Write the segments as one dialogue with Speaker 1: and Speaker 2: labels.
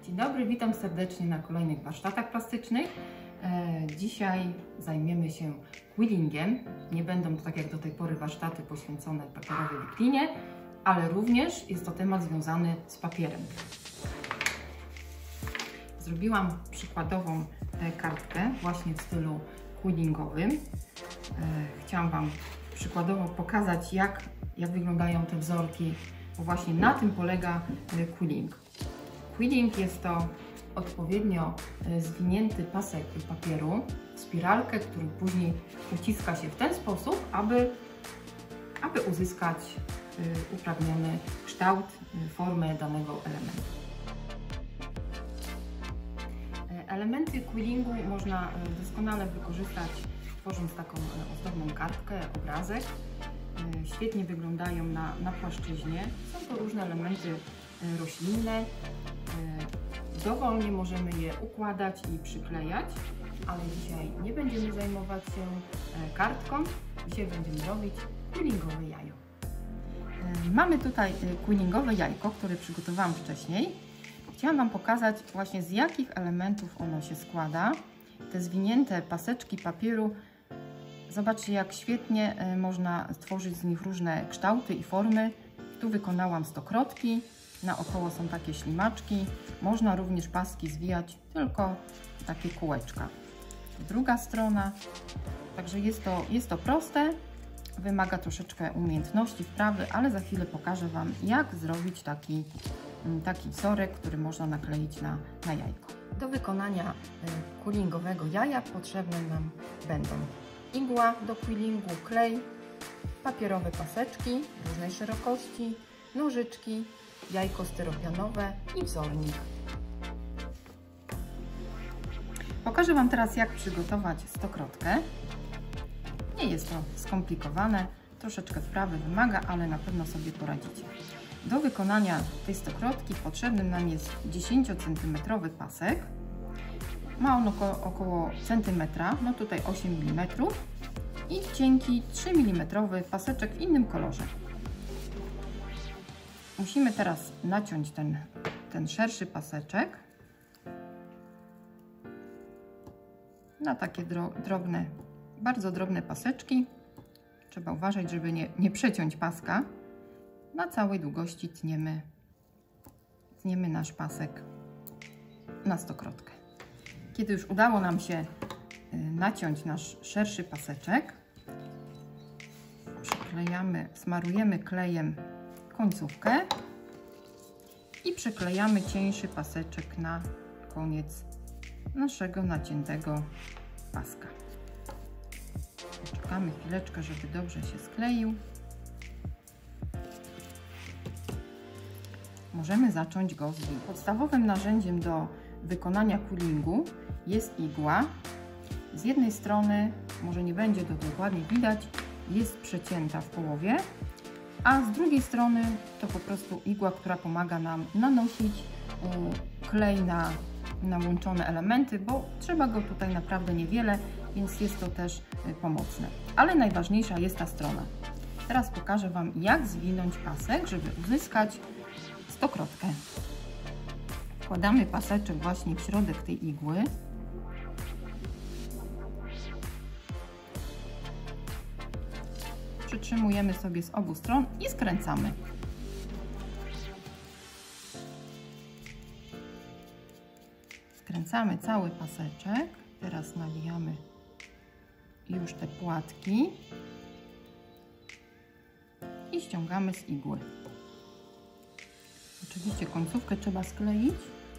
Speaker 1: Dzień dobry, witam serdecznie na kolejnych warsztatach plastycznych. Dzisiaj zajmiemy się quillingiem. Nie będą to tak jak do tej pory warsztaty poświęcone papierowej wiklinie, ale również jest to temat związany z papierem. Zrobiłam przykładową kartkę właśnie w stylu quillingowym. Chciałam Wam przykładowo pokazać, jak wyglądają te wzorki, bo właśnie na tym polega quilling. Quilling jest to odpowiednio zwinięty pasek papieru w spiralkę, który później uciska się w ten sposób, aby uzyskać uprawniony kształt, formę danego elementu. Elementy quillingu można doskonale wykorzystać, tworząc taką ozdobną kartkę, obrazek. Świetnie wyglądają na płaszczyźnie. Są to różne elementy roślinne. Dowolnie możemy je układać i przyklejać, ale dzisiaj nie będziemy zajmować się kartką. Dzisiaj będziemy robić quillingowe jajo. Mamy tutaj quillingowe jajko, które przygotowałam wcześniej. Chciałam Wam pokazać właśnie, z jakich elementów ono się składa. Te zwinięte paseczki papieru, zobaczcie, jak świetnie można stworzyć z nich różne kształty i formy. Tu wykonałam stokrotki, naokoło są takie ślimaczki. Można również paski zwijać, tylko takie kółeczka. Druga strona, także jest to proste, wymaga troszeczkę umiejętności, wprawy, ale za chwilę pokażę Wam, jak zrobić taki wzorek, który można nakleić na jajko. Do wykonania quillingowego jaja potrzebne nam będą igła do quillingu, klej, papierowe paseczki różnej szerokości, nożyczki, jajko styropianowe i wzornik. Pokażę Wam teraz, jak przygotować stokrotkę. Nie jest to skomplikowane, troszeczkę wprawy wymaga, ale na pewno sobie poradzicie. Do wykonania tej stokrotki potrzebny nam jest 10 cm pasek. Ma on około centymetra, no tutaj 8 mm i cienki 3 mm paseczek w innym kolorze. Musimy teraz naciąć ten szerszy paseczek na takie drobne, bardzo drobne paseczki. Trzeba uważać, żeby nie przeciąć paska. Na całej długości tniemy nasz pasek na stokrotkę. Kiedy już udało nam się naciąć nasz szerszy paseczek, przyklejamy, smarujemy klejem końcówkę i przyklejamy cieńszy paseczek na koniec naszego naciętego paska. Poczekamy chwileczkę, żeby dobrze się skleił. Możemy zacząć go zwić. Podstawowym narzędziem do wykonania quillingu jest igła. Z jednej strony, może nie będzie to dokładnie widać, jest przecięta w połowie, a z drugiej strony to po prostu igła, która pomaga nam nanosić klej na łączone elementy, bo trzeba go tutaj naprawdę niewiele, więc jest to też pomocne. Ale najważniejsza jest ta strona. Teraz pokażę Wam, jak zwinąć pasek, żeby uzyskać stokrotkę. Wkładamy paseczek właśnie w środek tej igły. Przytrzymujemy sobie z obu stron i skręcamy. Skręcamy cały paseczek. Teraz nawijamy już te płatki i ściągamy z igły. Oczywiście końcówkę trzeba skleić.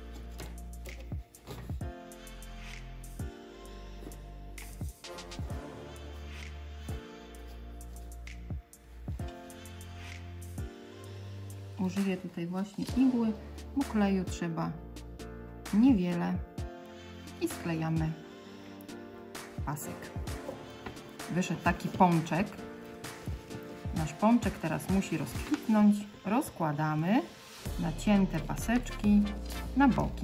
Speaker 1: Użyję tutaj właśnie igły, bo kleju trzeba niewiele i sklejamy pasek. Wyszedł taki pączek. Nasz pączek teraz musi rozkwitnąć. Rozkładamy nacięte paseczki na boki.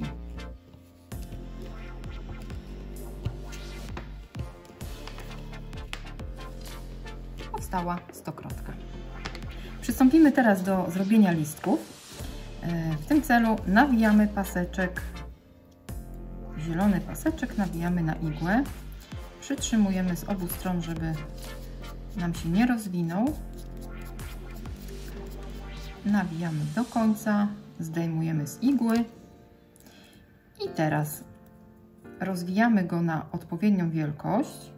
Speaker 1: Powstała stokrotka. Przystąpimy teraz do zrobienia listków. W tym celu nawijamy paseczek, zielony paseczek nawijamy na igłę. Przytrzymujemy z obu stron, żeby nam się nie rozwinął. Nawijamy do końca, zdejmujemy z igły i teraz rozwijamy go na odpowiednią wielkość.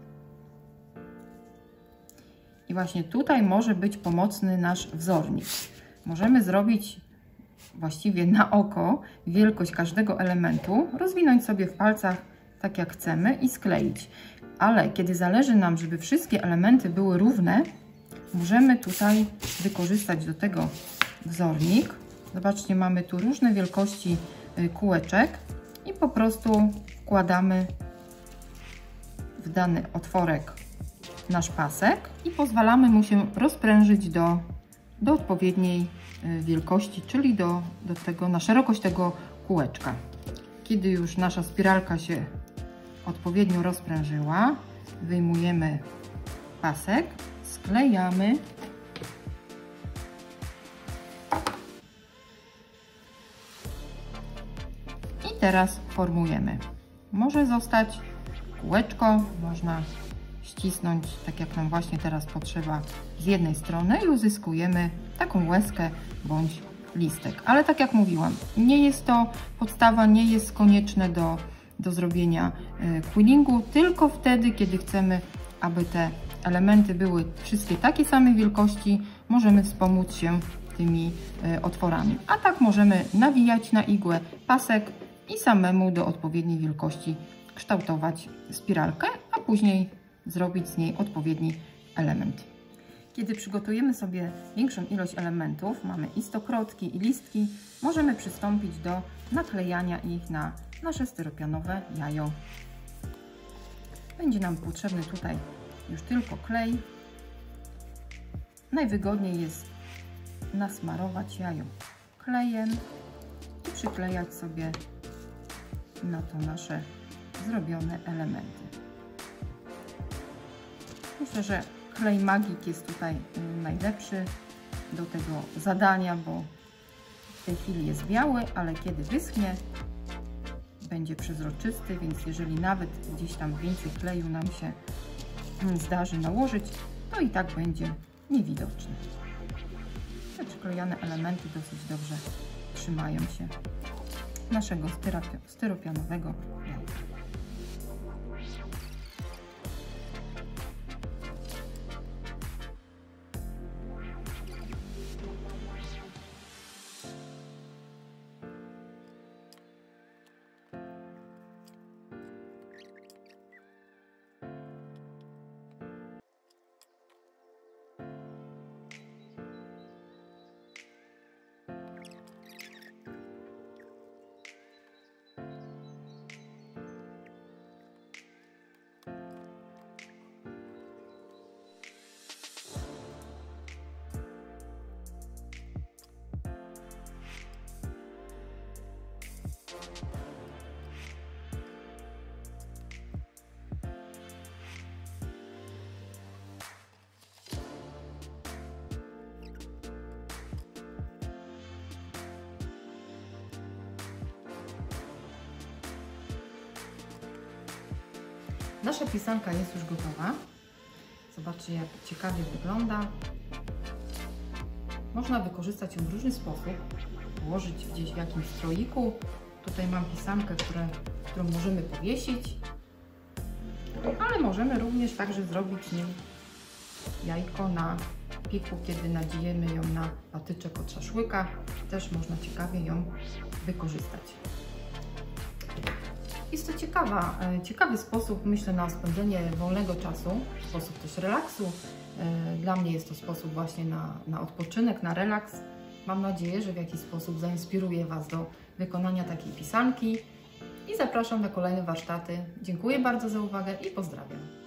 Speaker 1: I właśnie tutaj może być pomocny nasz wzornik. Możemy zrobić właściwie na oko wielkość każdego elementu, rozwinąć sobie w palcach tak jak chcemy i skleić. Ale kiedy zależy nam, żeby wszystkie elementy były równe, możemy tutaj wykorzystać do tego wzornik. Zobaczcie, mamy tu różne wielkości kółeczek i po prostu wkładamy w dany otworek nasz pasek i pozwalamy mu się rozprężyć do odpowiedniej wielkości, czyli na szerokość tego kółeczka. Kiedy już nasza spiralka się odpowiednio rozprężyła, wyjmujemy pasek, sklejamy i teraz formujemy. Może zostać kółeczko, można ścisnąć tak jak nam właśnie teraz potrzeba z jednej strony i uzyskujemy taką łezkę bądź listek. Ale tak jak mówiłam, nie jest to podstawa, nie jest konieczne do zrobienia quillingu, tylko wtedy, kiedy chcemy, aby te elementy były wszystkie takiej samej wielkości, możemy wspomóc się tymi otworami. A tak możemy nawijać na igłę pasek i samemu do odpowiedniej wielkości kształtować spiralkę, a później zrobić z niej odpowiedni element. Kiedy przygotujemy sobie większą ilość elementów, mamy i stokrotki, i listki, możemy przystąpić do naklejania ich na nasze styropianowe jajo. Będzie nam potrzebny tutaj już tylko klej. Najwygodniej jest nasmarować jajo klejem i przyklejać sobie na to nasze zrobione elementy. Myślę, że klej Magik jest tutaj najlepszy do tego zadania, bo w tej chwili jest biały, ale kiedy wyschnie, będzie przezroczysty, więc jeżeli nawet gdzieś tam więcej kleju nam się zdarzy nałożyć, to i tak będzie niewidoczny. Te przyklejane elementy dosyć dobrze trzymają się naszego styropianowego jajka. Nasza pisanka jest już gotowa. Zobaczcie, jak ciekawie wygląda. Można wykorzystać ją w różny sposób. Włożyć gdzieś w jakimś stroiku. Tutaj mam pisankę, którą możemy powiesić. Ale możemy również także zrobić z niej jajko na piku, kiedy nadziejemy ją na patyczek od szaszłyka. Też można ciekawie ją wykorzystać. Jest to ciekawy sposób, myślę, na spędzenie wolnego czasu, sposób też relaksu. Dla mnie jest to sposób właśnie na odpoczynek, na relaks. Mam nadzieję, że w jakiś sposób zainspiruje Was do wykonania takiej pisanki i zapraszam na kolejne warsztaty. Dziękuję bardzo za uwagę i pozdrawiam.